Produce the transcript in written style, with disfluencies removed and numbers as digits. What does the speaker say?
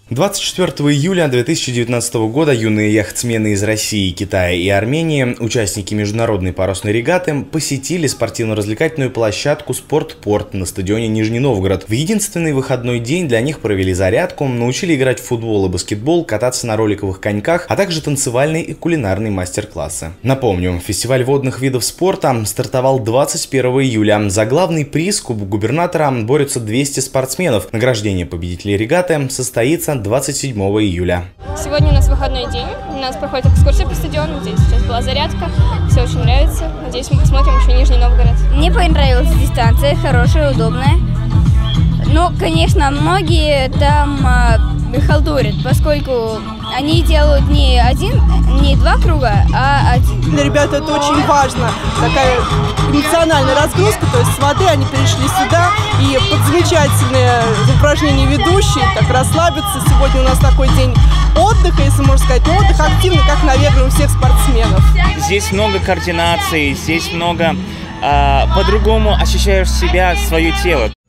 24 июля 2019 года юные яхтсмены из России, Китая и Армении, участники международной парусной регаты, посетили спортивно-развлекательную площадку «Спортпорт» на стадионе Нижний Новгород. В единственный выходной день для них провели зарядку, научили играть в футбол и баскетбол, кататься на роликовых коньках, а также танцевальные и кулинарные мастер-классы. Напомню, фестиваль водных видов спорта стартовал 21 июля. За главный приз Кубок губернатора борются 200 спортсменов. Награждение победителей регаты состоится 27 июля. Сегодня у нас выходной день, у нас проходит экскурсия по стадиону, здесь сейчас была зарядка, все очень нравится, надеюсь, мы посмотрим еще Нижний Новгород. Мне понравилась дистанция, хорошая, удобная, но, конечно, многие там халтурят, поскольку они делают не два круга, а один. Для ребят это очень важно, такая эмоциональная разгрузка, то есть с воды они перешли сюда, и под замечательные упражнения ведущие, так расслабиться. Сегодня у нас такой день отдыха, если можно сказать, но отдых активный, как, наверное, у всех спортсменов. Здесь много координации, здесь много по-другому ощущаешь себя, свое тело.